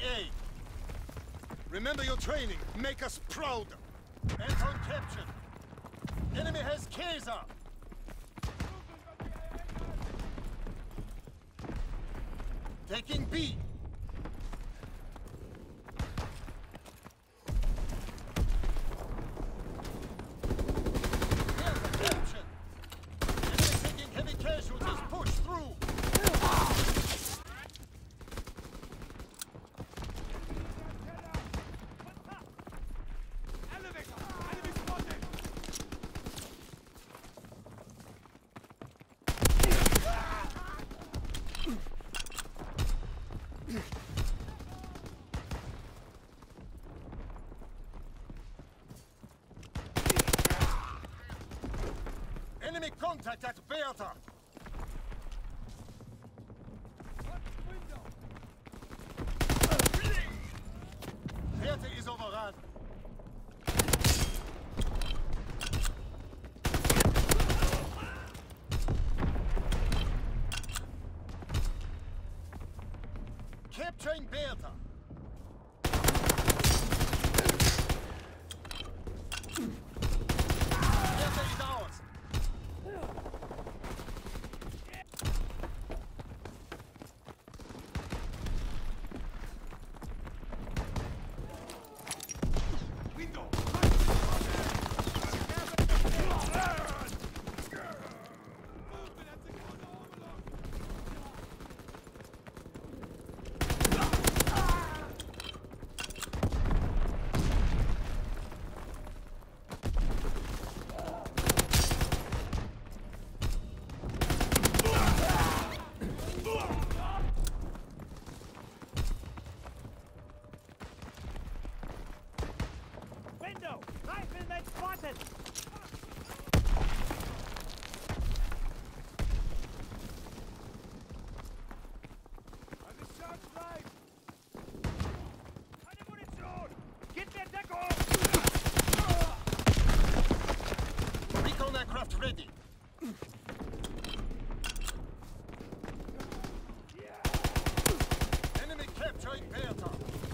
A. Remember your training. Make us proud. Anton captured. Enemy has Kaiser. Taking B. Captured. Enemy taking heavy casualties. Push through. Enemy contact at Bertha! Bertha is overrun. Capturing Bertha! Bertha is ours! Rifleman spotted! Eine Chance bleibt! Keine Munition! Gib mir Deckung! Recon aircraft ready! Enemy capturing Bertha!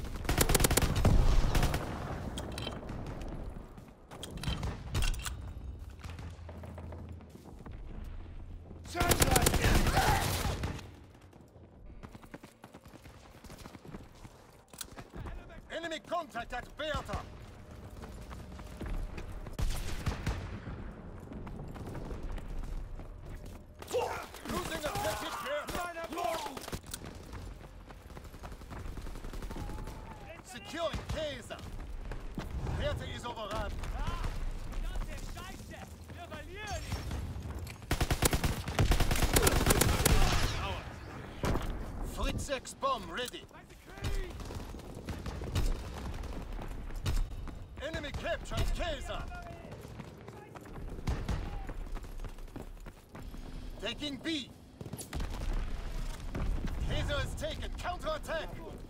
Enemy contact at Bertha! Losing objective Bertha! Securing Kaiser! Bertha is overrun! Fritz X bomb ready! Enemy capturing Kaiser! Taking B! Kaiser is taken! Counter-attack!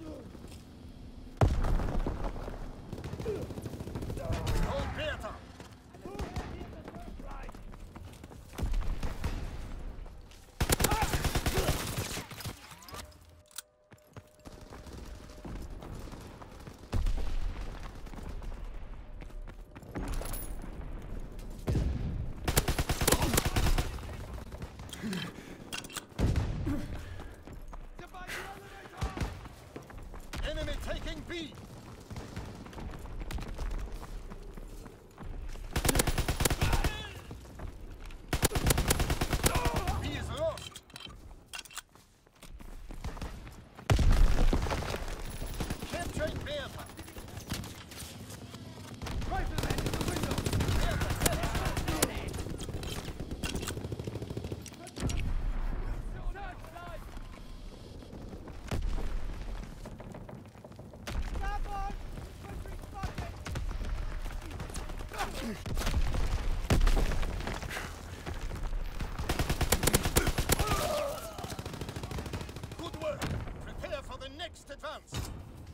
Hold Bertha! Enemy taking B! B is lost! Capturing Bertha! Rifleman in the window! Good work! Prepare for the next advance!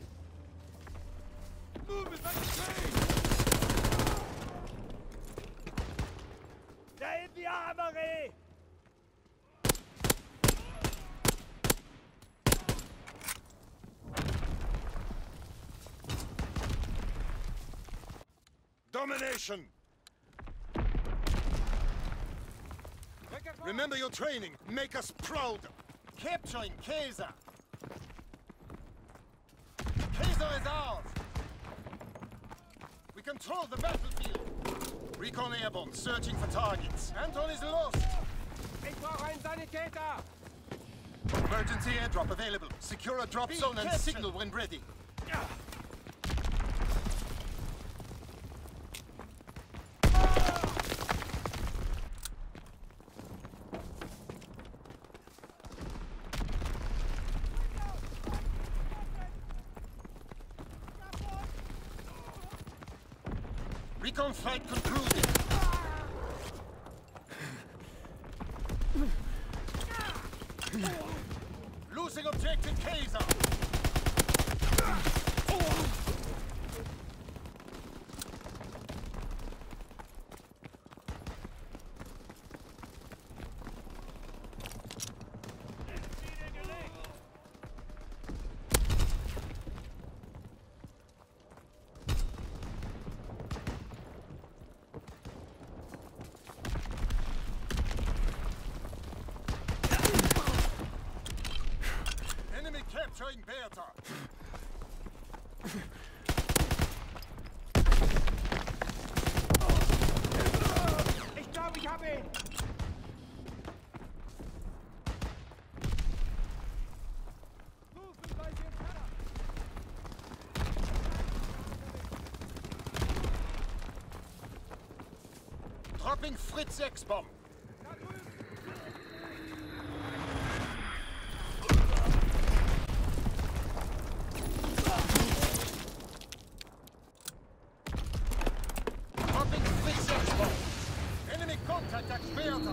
Movement like a train! Da in die Armerie! domination! Remember your training. Make us proud. Capturing Kaiser. Kaiser is ours. We control the battlefield. Recon airborne, searching for targets. Anton is lost. Ich brauche einen Sanitäter! Emergency airdrop available. Secure a drop zone and signal when ready. Recon flight concluded. Losing objective Kaiser. Enemy capturing Bertha. Ich glaube, ich habe ihn! Dropping Fritz 6 bomb. Dropping Fritz 6 bomb. Enemy contact at Bertha.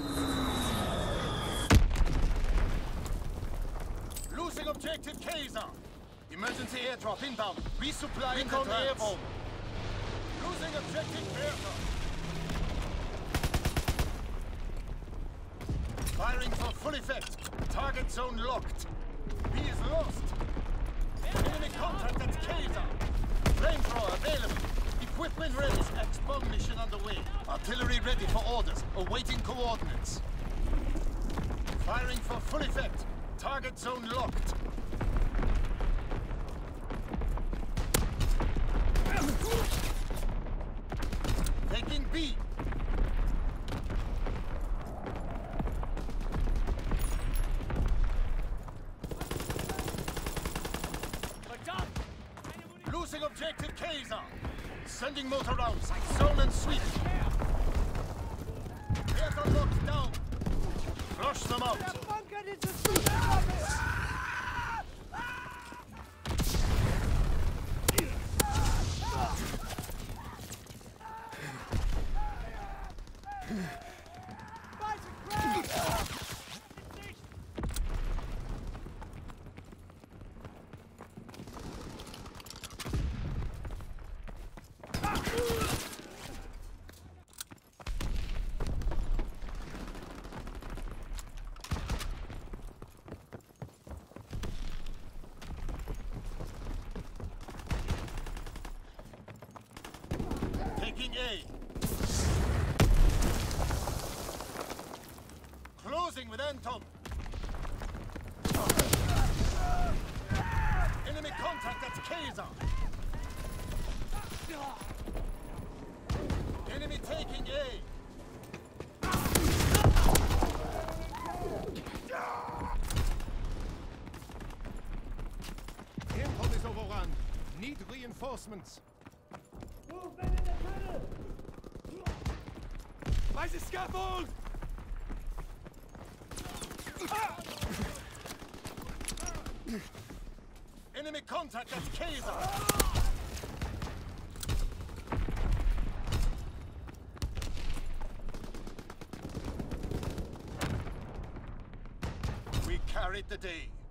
Losing objective Kaiser. Emergency airdrop inbound. Resupplying Recon airborne. Losing objective Bertha. Firing for full effect. Target zone locked. B is lost. Enemy contact at Kaiser. Flamethrower available. Equipment ready. X-bomb mission underway. Artillery ready for orders. Awaiting coordinates. Firing for full effect. Target zone locked. Taking B. Losing objective Kaiser. Sending motor rounds. Zone and sweep. Bertha locked down. Flush them out. Der Bunker dieses Verderbens! Taking A. Closing with Anton. Enemy contact at Kaiser. Enemy taking A. Anton is overrun. Need reinforcements. Movement in the tunnel! Where's the scaffold? Enemy contact at Kaiser. We carried the day.